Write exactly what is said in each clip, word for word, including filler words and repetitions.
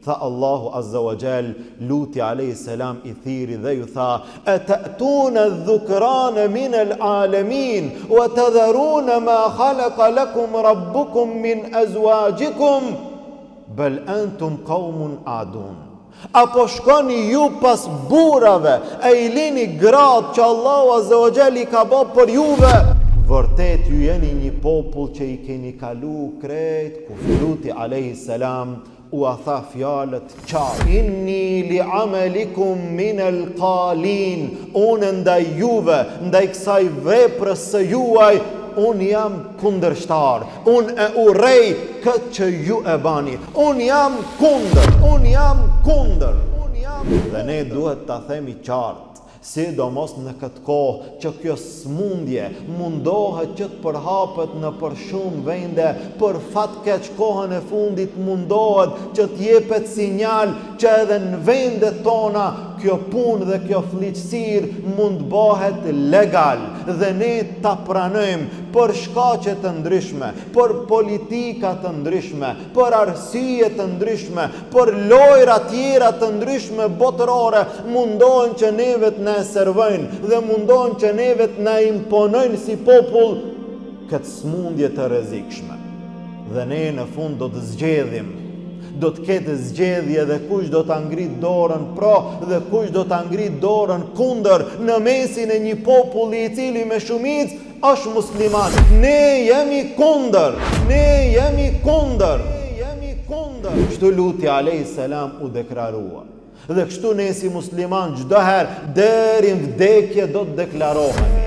Tha Allahu Azza wa Jal, Luti alayhi salam i thiri dhe ju tha: "Atatuna dhukrana min al-alamin wa tadharuna ma khalaqa lakum rabbukum min azwajikum bal antum qaumun adun." Apo shkoni ju pas burrave e i lini gratë që Allahu Azza wa Jal i ka bërë për juve? Vërtet ju jeni një popull që i keni kalu krejt kufrit. Luti alayhi salam u a tha fjalët qartë: "Inni li amalikum min al-qalin." Unë ndaj juve, ndaj kësaj veprës së juaj, unë jam kundërshtar. Unë e urrej këtë që ju e bani. Unë jam kundër. Unë jam kundër. Unë jam. Dhe ne duhet ta themi qartë, sidomos në këtë kohë që kjo smundje mundohet që të përhapet në për shumë vende, për fat keq kohën e fundit mundohet që të jepet sinjal që edhe në vendet tona kjo punë dhe kjo fliqësir mund bëhet legal, dhe ne ta pranojmë për shkaqe të ndryshme, për politika të ndryshme, për arsye të ndryshme, për lojra tjera të ndryshme botërore, mundohen që neve të na servojnë dhe mundohen që neve të na imponojnë si popull këtë smundje të rrezikshme. Dhe ne në fund do të zgjedhim, do të ketë zgjedhje dhe kush do të ngrit dorën pro dhe kush do të ngrit dorën kundër në mesin e një populli i cili me shumicë është musliman. Ne jemi kundër, ne jemi kundër, ne jemi kundër. Kështu Luti alayhi salam u deklarua. Dhe kështu ne si musliman çdo herë deri në vdekje do të deklarohemi.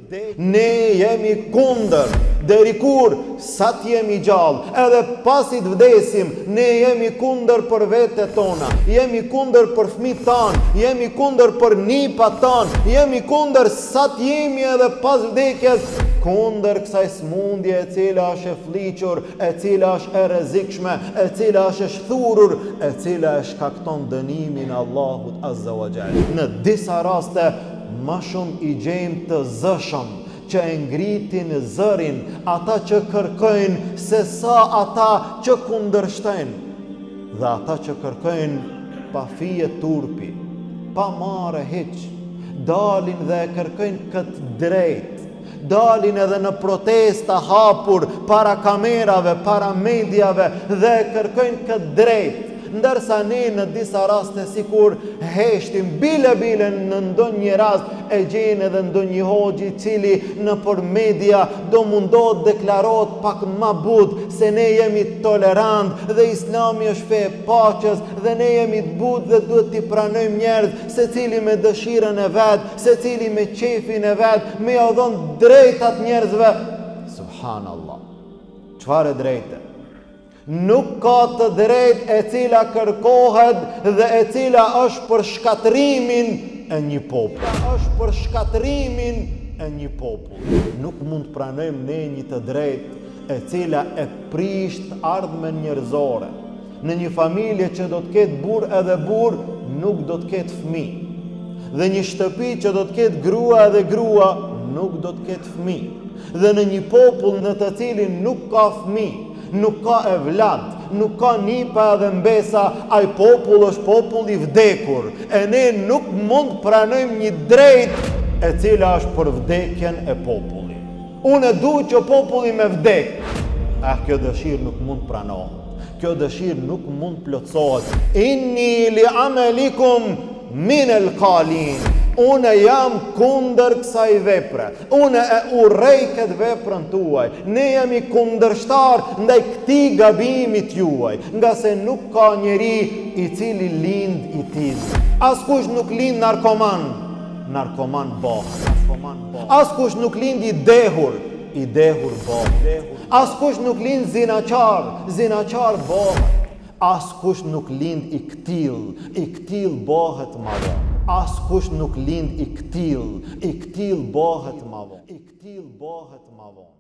Ne jemi kundër, deri kur sa të jemi gjallë, edhe pasi të vdesim, ne jemi kundër për vetët tona, jemi kundër për fëmijët tanë, jemi kundër për nipat tanë, jemi kundër sa të jemi edhe pas vdekjes, kundër kësaj smundje e cila është e fliqur, e cila është e rrezikshme, e cila është e shthurur, e cila e shkakton dënimin e Allahut Azza wa Jall. Në disa raste më shumë i gjejmë të zëshëm që e ngritin zërin ata që kërkojnë se sa ata që kundërshtojnë, dhe ata që kërkojnë pa fije turpi, pa marrë hiç, dalin dhe e kërkojnë këtë drejt, dalin edhe në protesta hapur para kamerave, para mediave dhe e kërkojnë këtë drejt. Ndërsa ne në disa raste sikur heshtim bile bile në ndonjë rast e gjen edhe ndonjë hoxhi i cili në për media do mundohet deklarohet pak më but se ne jemi tolerant dhe Islami është fe e paqes dhe ne jemi të butë dhe duhet t'i pranojmë njerëz, secili me dëshirën e vet, secili me qefin e vet, me ia dhënë drejtat njerëzve. Subhanallah. Çfarë drejte? Nuk ka të drejt e cila kërkohet dhe e cila është për shkatrimin e një popull. është për shkatrimin e një popull. Nuk mund të pranojmë ne një të drejt e cila e prisht ardhmen njerëzore. Në një familje që do të ketë burr edhe burr, nuk do të ketë fëmijë. Dhe një shtëpi që do të ketë grua edhe grua, nuk do të ketë fëmijë. Dhe në një popull në të cilin nuk ka fëmijë, nuk ka evlad, nuk ka nipa edhe mbesa, ai popull është popull i vdekur, e ne nuk mund pranojmë një drejt e cila është për vdekjen e popullit. Unë e du që populli me vdek, ah, kjo dëshirë nuk mund pranohet, kjo dëshirë nuk mund plotësohet. Inni li amalikum min al-qalin. Unë jam kundër kësaj vepre. Unë e urrej këtë veprën tuaj. Ne jemi kundërshtar ndaj këtij gabimit juaj, nga se nuk ka njeri i cili lind i tillë. Askush nuk lind narkoman, narkoman bëhet. Askush nuk lind i dehur, i dehur bëhet. Askush nuk lind zinaçar, zinaçar bëhet. Askush nuk lind i ktill, i ktill bëhet më vonë. Askush nuk lind i ktill, i ktill bëhet më vonë. I ktill bëhet më vonë.